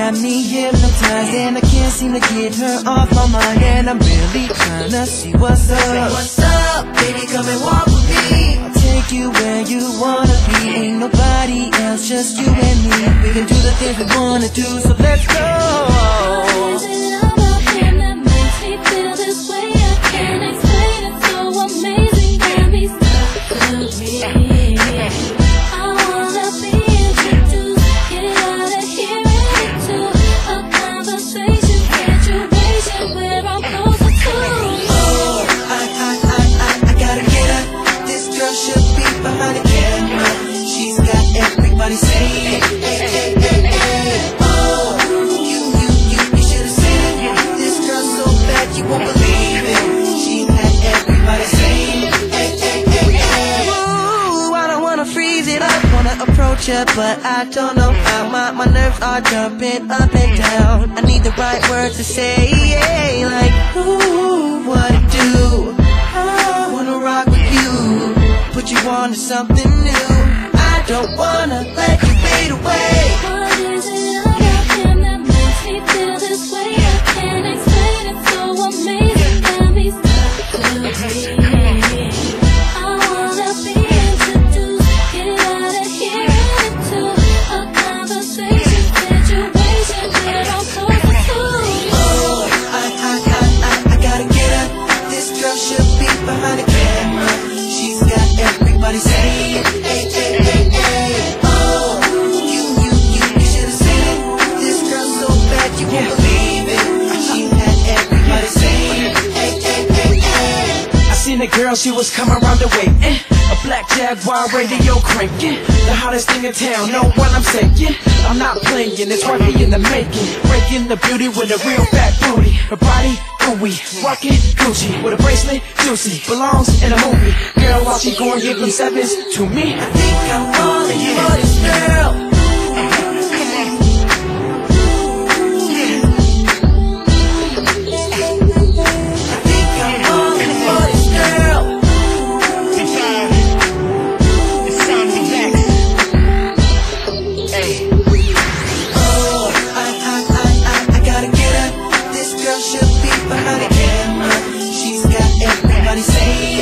got me hypnotized, and I can't seem to get her off my mind. And I'm really trying to see what's up. Say what's up, baby, come and walk with me. I'll take you where you wanna be. Ain't nobody else, just you and me. We can do the things we wanna do, so let's go. What is it about him that makes me feel this way? I can't explain it, so amazing. Got me stuck to me. But I don't know how my nerves are jumping up and down. I need the right words to say, yeah, like, ooh, what to do. I wanna rock with you, put you on to something new. I don't wanna let you fade away. What is it about him that makes me feel this way? I can't explain it, so amazing. Got me stuck to me. Girl, she was coming around the way, a black Jaguar radio cranking, the hottest thing in town, know what I'm saying? I'm not playing, it's right here in the making, breaking the beauty with a real fat booty. Her body, ooey, rockin' Gucci, with a bracelet, juicy, belongs in a movie. Girl, while she going, give them sevens to me. I think I'm falling for this girl. Say